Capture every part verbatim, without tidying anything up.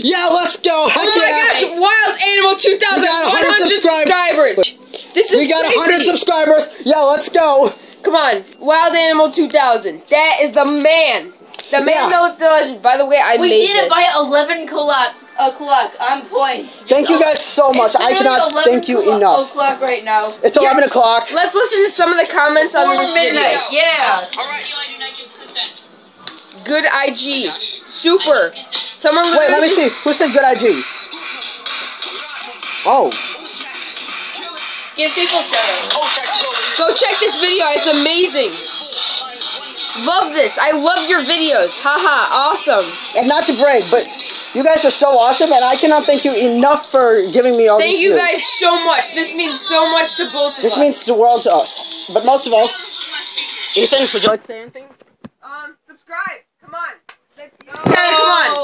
Yeah, let's go. Heck Oh my yeah. gosh, Wild Animal two thousand, We got one hundred one hundred subscribers. This is We got crazy. one hundred subscribers. Yeah, let's go. Come on, Wild Animal two thousand. That is the man. The man, Yeah. the, the legend. By the way, I we made did this. it by eleven o'clock. O'clock on point. Thank you guys so much. It's I cannot literally thank you eleven enough. O'clock right now. It's eleven o'clock. Let's listen to some of the comments on Before this midnight. video. Yeah. Good I G. Super. Someone Wait, let me see. Who said good I G? Oh. Give people shout. Go check this video. It's amazing. Love this. I love your videos. Haha. Awesome. And not to brag, but you guys are so awesome, and I cannot thank you enough for giving me all Thank these you views. guys so much. This means so much to both of This us. means the world to us. But most of all, Ethan, would you like to say anything? Um, subscribe. Come on. Let's go. Okay, come on.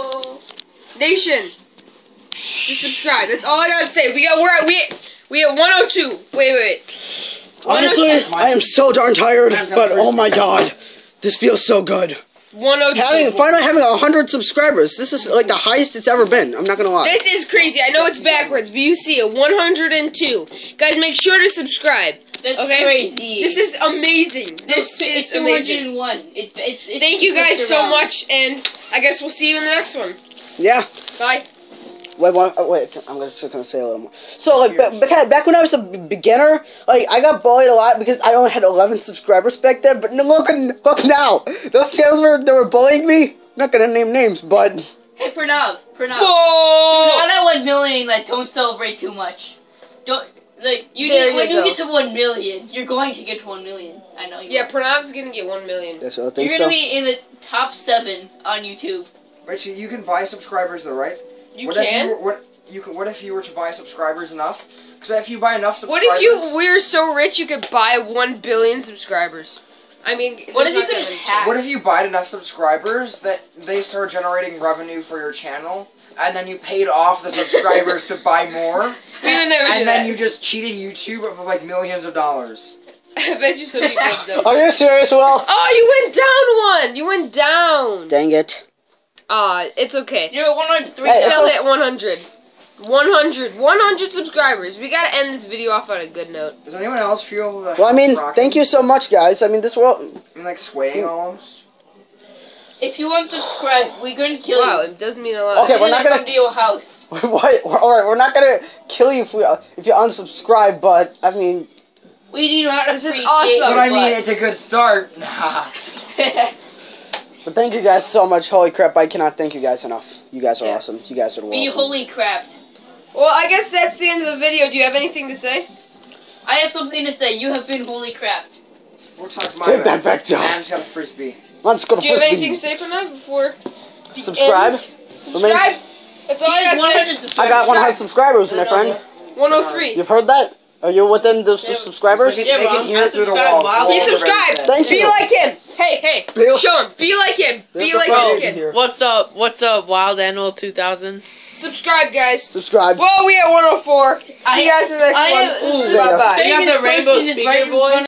Nation. Just subscribe. That's all I gotta say. We got we're at we we at one oh two. Wait, wait. Honestly, I am so darn tired, but oh my god. This feels so good. one oh two. Having finally having a hundred subscribers. This is like the highest it's ever been. I'm not gonna lie. This is crazy. I know it's backwards, but you see it. one hundred two. Guys, make sure to subscribe. That's Okay? crazy. This is amazing. This it's, is it's two amazing. hundred one. It's, it's, it's Thank you guys it's so around. much, and I guess we'll see you in the next one. Yeah. Bye. Wait, one, oh, wait. I'm just gonna say a little more. So, like, ba- ba- back when I was a b- beginner, like, I got bullied a lot because I only had eleven subscribers back then. But no, look, look now. Those channels were they were bullying me. I'm not gonna name names, but Hey, Pranav. Pranav. Whoa! Not at one million. Like, don't celebrate too much. Don't like you. There Need, when you you go. get to one million, you're going to get to one million. I know. You Yeah, will. Pranav's gonna get one million. yes, I think You're so. gonna be in the top seven on YouTube. Richie, you can buy subscribers though, right? You what can? If you, were- what you can? What if you were to buy subscribers enough? Because if you buy enough What subscribers, if you we're so rich you could buy one billion subscribers? I mean, What there's if you not could that just many. hack? What if you buy enough subscribers that they start generating revenue for your channel, and then you paid off the subscribers to buy more, We would never do and that. then you just cheated YouTube of like millions of dollars? I bet you some people have done. Are you serious, Will? Oh, you went down one. You went down. Dang it. Aw, it's okay. You're at one hundred three. Hey, Still it's hit one hundred. one hundred. one hundred subscribers. We gotta end this video off on a good note. Does anyone else feel the Well, I mean, rocking thank you so much, guys. I mean, this world. and like swaying almost? If you unsubscribe, we're gonna kill Wow, you. it does mean a lot. Okay, we're not gonna- come to your house. What? All right, we're not gonna kill you if we uh, if you unsubscribe, but I mean, We do not This is appreciate awesome. your But I mean, butt. it's a good start. Nah. but thank you guys so much. Holy crap, I cannot thank you guys enough. You guys are Yes. awesome. You guys are the world. Be holy crapped. Well, I guess that's the end of the video. Do you have anything to say? I have something to say. You have been holy crapped. We'll talk to my Take man. that back, Joe. Man's got a frisbee. Let's go to Do you have Frisbee. anything to say, Pranav, before the Subscribe. end? Subscribe. That's all He I has got one to hundred say. subscribers. I got one hundred subscribers, my friend. one oh three. You've heard that? Are you within the s- subscribers? They Yeah, can, they bro, can hear I through the subscribe walls. while The He walls are very subscribed. thin. Thank Be you. like him. Hey, hey. Be- Show him. Be like him. Be There's like the this phone kid. here. What's up? What's up, Wild Animal two thousand? Subscribe, guys. Subscribe. Well, we at one oh four. See I- you guys in the next I one. am- Ooh, See ya. bye-bye. You got the Famous rainbow person is speaker right in boy? front